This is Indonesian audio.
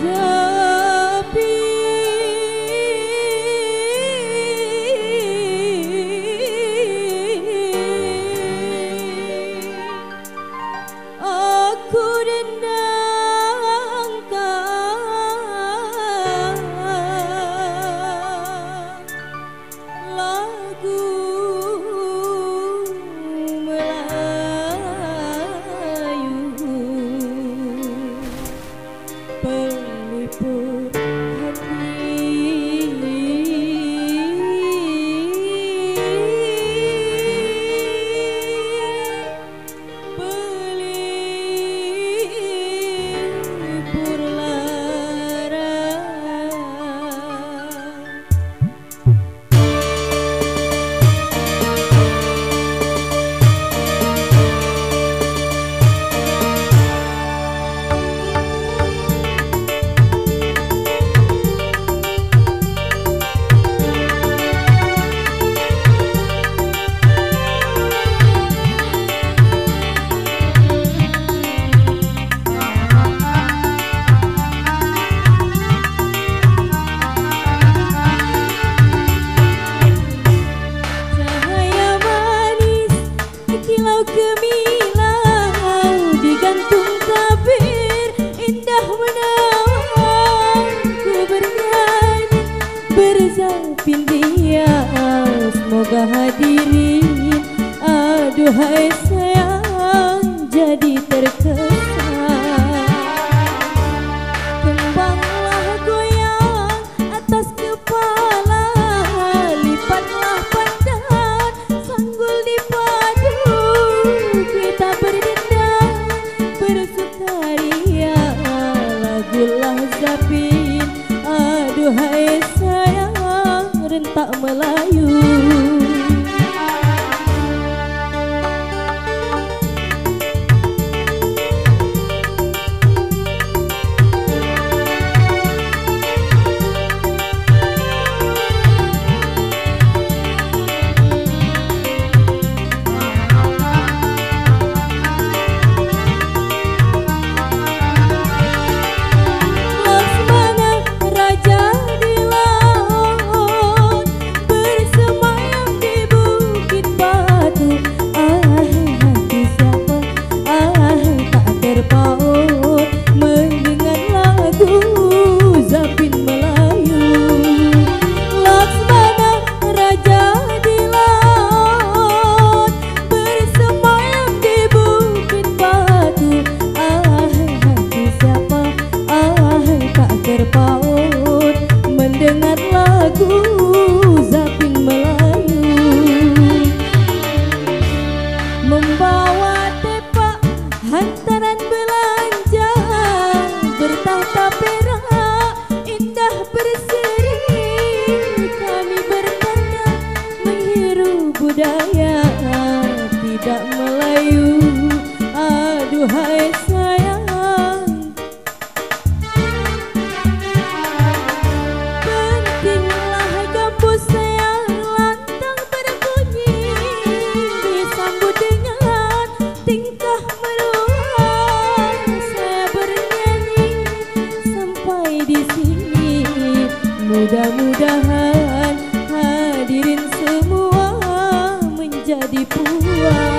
Semoga hadirin, aduhai sayang, jadi terkesan. Kembanglah goyang atas kepala, lipatlah pandan, sanggul di padu, kita berdendang, bersukaria, lagulah Zapin, aduhai sayang, rentak Melayu. Mendengar lagu Zapin Melayu, membawa tepak hantaran belanja, bertahta perak indah berseri, kami bertanda menghirup budaya tidak Melayu, aduhai sayang. Mudah-mudahan hadirin semua menjadi puas.